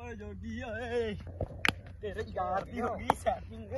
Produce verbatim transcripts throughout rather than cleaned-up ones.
ਓਏ ਜੋਗੀ ਓਏ ਤੇਰੇ ਯਾਰ ਦੀ ਹੋ ਗਈ ਸੈਟਿੰਗ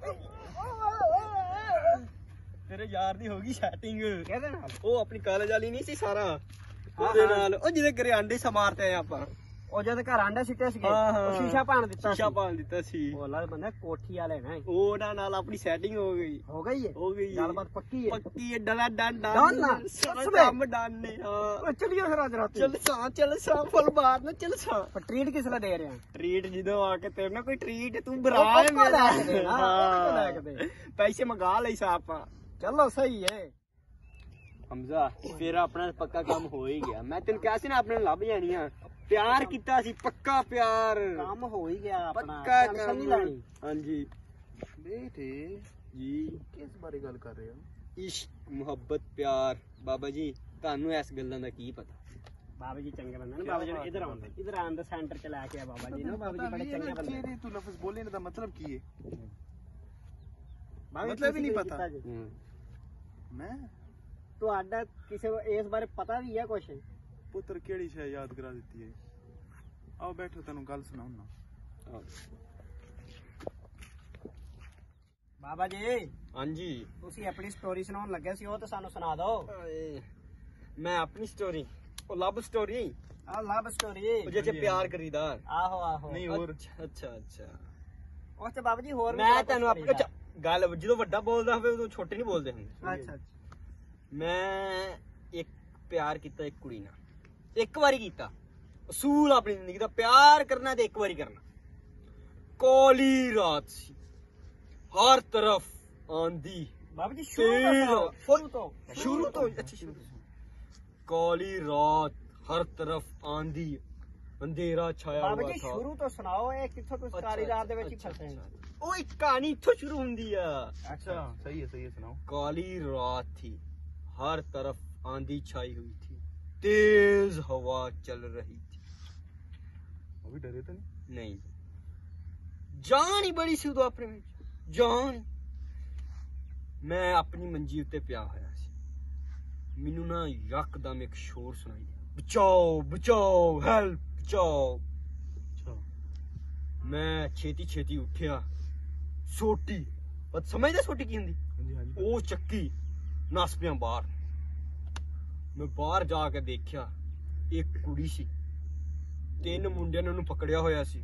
ਤੇਰੇ ਯਾਰ ਦੀ ਹੋ ਗਈ ਸੈਟਿੰਗ ਕਿਹਦੇ ਨਾਲ ਉਹ ਆਪਣੀ ਕਾਲਜ ਵਾਲੀ ਨਹੀਂ ਸੀ ਸਾਰਾ ਉਹਦੇ ਨਾਲ ਉਹ ਜਿਹਦੇ ਘਰੇ ਆਂਡੇ ਸਮਾਰਤੇ ਆਏ ਆਪਾਂ ਉਹ ਜਦ ਘਰ ਆਂਡਾ ਸਿੱਟਿਆ ਸੀ ਸ਼ੀਸ਼ਾ ਪਾਣ ਦਿੱਤਾ ਸ਼ੀਸ਼ਾ ਪਾਣ ਦਿੱਤਾ ਸੀ ਉਹ ਅੱਲਾ ਬੰਦਾ ਕੋਠੀ ਵਾਲੇ ਨਾ ਉਹਨਾਂ ਨਾਲ ਆਪਣੀ ਸੈਟਿੰਗ ਹੋ ਗਈ ਹੋ ਗਈ ਹੈ ਹੋ ਗਈ ਗੱਲਬਾਤ ਪੱਕੀ ਹੈ ਪੱਕੀ ਹੈ ਡਲਾ ਡੰਡਾ ਕੰਮ ਡਾਨੇ ਹਾਂ ਚਲਿਓ ਫਿਰ ਅੱਜ ਰਾਤ ਚੱਲ ਸਾਂ ਚੱਲ ਸਾਂ ਫੁੱਲ ਬਾਹਰ ਨਾ ਚੱਲ ਸਾਂ ਟ੍ਰੀਟ ਕਿਸ ਲਈ ਦੇ ਰਿਹਾ ਟ੍ਰੀਟ ਜਦੋਂ ਆ ਕੇ ਤੇਰੇ ਨਾਲ ਕੋਈ ਟ੍ਰੀਟ ਤੂੰ ਬਰਾ ਹੈ ਮੇਰਾ ਪੈਸੇ ਮੰਗਾ ਲਈ ਸਾ ਆਪਾਂ ਚਲੋ ਸਹੀ ਹੈ ਹਮਜ਼ਾ ਫਿਰ ਆਪਣਾ ਪੱਕਾ ਕੰਮ ਹੋ ਹੀ ਗਿਆ ਮੈਂ ਤੈਨੂੰ ਕਿਹਾ ਸੀ ਨਾ ਆਪਣੇ ਲੱਭ ਜਾਣੀਆਂ प्यार किता सी पक्का प्यार काम हो ही गया अपना टेंशन नहीं लेनी हां जी बेटे जी किस बारे गल कर रहे हो इश्क मोहब्बत प्यार बाबा जी तानू इस गल्लां दा की पता बाबा जी चंगे बंदे ने बाबा जी इधर आउंदे इधर आन दा सेंटर च लेके आ बाबा जी नो बाबा जी बड़े चंगे बंदे तू लफ्ज बोलने दा मतलब की है मतलब ही नहीं पता मैं तो आडा किसे इस बारे पता भी है कुछ पुत्र केड़ी शय याद करा देती है आओ बैठो तेन गल सुनाऊं ना बाबा जी हां जी तुसी अपनी स्टोरी सुनाउन लगे सी ओ तो सानू सुना दो मैं अपनी स्टोरी ओ लव स्टोरी आ लव स्टोरी ओ जे प्यार करीदा आहो आहो नहीं और अच्छा अच्छा ओ ते बाबा जी होर मैं तेनु अपनी गल जदों वड्डा बोलदा होवे उदों छोटे नहीं बोलदे हुंदे अच्छा अच्छा मैं एक प्यार कीता एक कुड़ी नाल एक बारी कीता असूल अपनी जिंदगी दा प्यार करना ते एक बारी करना काली रात सी हर तरफ आंधी बाबा जी शुरू तो शुरू तो अच्छी शुरू काली रात हर तरफ आंधी अंधेरा छाया हुआ था बाबा जी शुरू तो सुनाओ ये किथों तुस काली रात दे विच ही फसे ओ एक कहानी इथों शुरू हुंदी है अच्छा सही है सही है सुनाओ काली रात थी हर तरफ आंधी छाई हुई थी तेज हवा चल रही थी अभी डरे तो नहीं नहीं जान ही बड़ी सी उदों अपने में जान मैं अपनी मंजी उत्ते पिया होया सी मैनू ना यकदम एक शोर सुनाई बचाओ बचाओ हेल्प बचाओ अच्छा मैं छेती छेती उठिया सोटी पर समझदे सोटी की हुंदी ओ चक्की नस पिया बाहर मैं बाहर जाके देखिया एक कुड़ी सी तीन मुंडियां ने उन्हें पकड़िया होया सी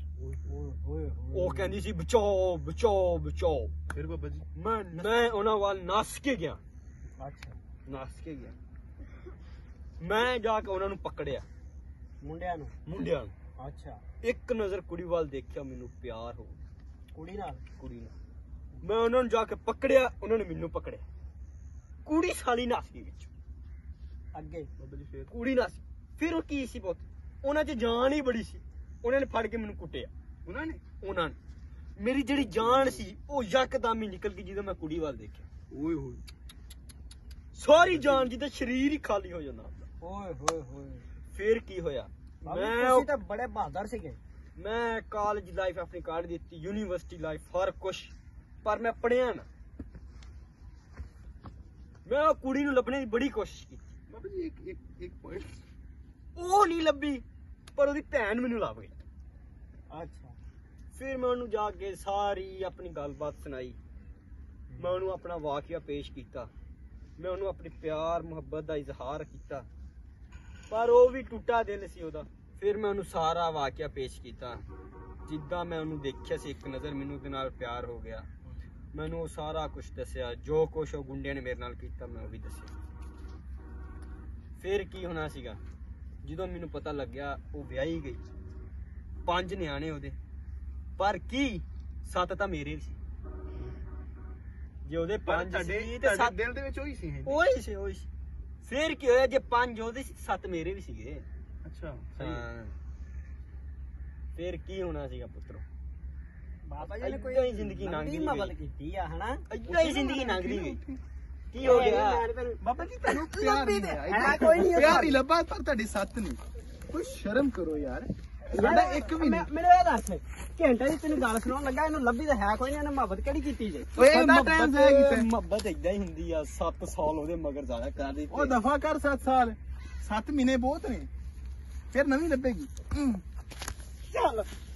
ओ कहंदी सी बचाओ बचाओ बचाओ फिर बाबा जी मैं मैं उन्हां वाल नस के गया अच्छा नस के गया मैं जाके उन्हां नु पकड़िया मुंडियां नु मुंडियां अच्छा एक नजर कुड़ी वाल देखिया मैनू प्यार हो कुड़ी नाल कुड़ी नाल मैं उन्हां नु जाके पकड़िया उन्हां ने मैनू पकड़िया कुड़ी साली नस गई विच ਅੱਗੇ ਬਾਬਾ ਜੀ ਫੇਰ ਕੁੜੀ ਨਾ ਸੀ ਫਿਰ ਉਹ ਕੀ ਸੀ ਪੁੱਤ ਉਹਨਾਂ 'ਚ ਜਾਨ ਹੀ ਬੜੀ ਸੀ ਉਹਨਾਂ ਨੇ ਫੜ ਕੇ ਮੈਨੂੰ ਕੁੱਟਿਆ ਉਹਨਾਂ ਨੇ ਉਹਨਾਂ ਨੇ ਮੇਰੀ ਜਿਹੜੀ ਜਾਨ ਸੀ ਉਹ ਯਕਦਮ ਹੀ ਨਿਕਲ ਗਈ ਜਦੋਂ ਮੈਂ ਕੁੜੀ ਵੱਲ ਦੇਖਿਆ ਓਏ ਹੋਏ ਸਾਰੀ ਜਾਨ ਜਿੱਦਾਂ ਸਰੀਰ ਹੀ ਖਾਲੀ ਹੋ ਜਾਂਦਾ ਓਏ ਹੋਏ ਹੋਏ ਫਿਰ ਕੀ ਹੋਇਆ ਮੈਂ ਤੁਸੀਂ ਤਾਂ ਬੜੇ ਬਹਾਦਰ ਸੀਗੇ ਮੈਂ ਕਾਲਜ ਲਾਈਫ ਆਪਣੀ ਕੱਢ ਦਿੱਤੀ ਯੂਨੀਵਰਸਿਟੀ ਲਾਈਫ ਹਰ ਕੁਛ ਪਰ ਮੈਂ ਪੜਿਆ ਨਾ ਮੈਂ ਉਹ ਕੁੜੀ ਨੂੰ ਲੱਭਣੇ ਦੀ ਬੜੀ ਕੋਸ਼ਿਸ਼ ਕੀਤੀ बाबा जी एक एक एक पॉइंट ओ नहीं लभी पर ओदी भैन मेनू लभ गई अच्छा फिर मैं उन्हें जाके सारी अपनी गलबात सुनाई मैं उन्हें अपना वाकया पेश किया मैं उन्हें अपनी प्यार मुहब्बत का इजहार किया पर वो भी टूटा दिल सी ओदा फिर मैं उन्हें सारा वाकया पेश किया जिद्दां मैं उन्हें देखिया सी एक नज़र मैनू उहदे नाल प्यार हो गया मैनू सारा कुछ दसिया जो कुछ वो गुंडियां ने मेरे नाल कीता मैं वो भी दसिया फिर की होना सीगा ਜਦੋਂ ਮੈਨੂੰ ਪਤਾ ਲੱਗਿਆ ਉਹ ਵਿਆਹੀ ਗਈ ਪੰਜ ਨਿਆਣੇ ਉਹਦੇ ਪਰ ਕੀ ਸੱਤ ਤਾਂ ਮੇਰੇ ਵੀ ਸੀ ਜੇ ਉਹਦੇ ਪੰਜ ਸੀ ਤੇ ਸੱਤ ਦਿਲ ਦੇ ਵਿੱਚ ਉਹੀ ਸੀ ਉਹੀ ਸੀ ਉਹੀ ਸੀ ਫਿਰ ਕੀ ਹੋਇਆ ਜੇ ਪੰਜ ਉਹਦੇ ਸੀ ਸੱਤ ਮੇਰੇ ਵੀ ਸੀਗੇ ਅੱਛਾ ਹਾਂ ਫਿਰ ਕੀ ਹੋਣਾ ਸੀਗਾ ਪੁੱਤਰੋ ਬਾਬਾ ਜੀ ਨੇ ਕੋਈ ਜ਼ਿੰਦਗੀ ਲੰਘੀ ਮਬਲ ਕੀਤੀ ਆ ਹਨਾ ਇੱਦਾਂ ਹੀ ਜ਼ਿੰਦਗੀ ਲੰਘਦੀ ਗਈ ਕੀ ਹੋ ਗਿਆ ਬਾਬਾ ਜੀ ਤੁਹਾਨੂੰ ਪਿਆਰ ਨਹੀਂ ਹੈ ਕੋਈ ਨਹੀਂ ਪਿਆਰ ਹੀ ਲੱਭਾ ਪਰ ਤੁਹਾਡੀ ਸੱਤ ਨਹੀਂ ਕੋਈ ਸ਼ਰਮ ਕਰੋ ਯਾਰ ਸਾਡਾ ਇੱਕ ਵੀ ਨਹੀਂ ਮੇਰੇ ਇਹ ਦੱਸ ਘੰਟਾ ਦੀ ਤੈਨੂੰ ਗੱਲ ਸੁਣਾਉਣ ਲੱਗਾ ਇਹਨੂੰ ਲੱਭੀ ਤਾਂ ਹੈ ਕੋਈ ਨਹੀਂ ਇਹਨੇ ਮੁਹੱਬਤ ਕਿਹੜੀ ਕੀਤੀ ਜੇ ਓਏ ਮੁਹੱਬਤ ਮੁਹੱਬਤ ਇਦਾਂ ਹੀ ਹੁੰਦੀ ਆ ਸੱਤ ਸਾਲ ਉਹਦੇ ਮਗਰ ਜ਼ਿਆਦਾ ਕਰ ਦਿੱਤੀ ਉਹ ਦਫਾ ਕਰ ਸੱਤ ਸਾਲ ਸੱਤ ਮਹੀਨੇ ਬਹੁਤ ਨੇ ਫਿਰ ਨਵੀਂ ਲੱਭੇਗੀ ਚੱਲ